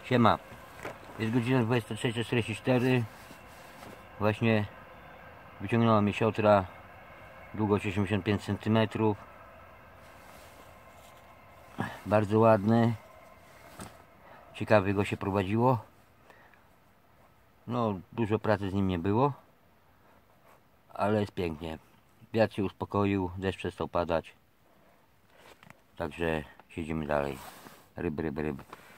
Siema. Jest godzina 23:44. Właśnie wyciągnęła mi siotra. Długość 85 cm. Bardzo ładny. Ciekawie go się prowadziło. No, dużo pracy z nim nie było, ale jest pięknie. Wiatr się uspokoił, deszcz przestał padać. Także siedzimy dalej. Ryby.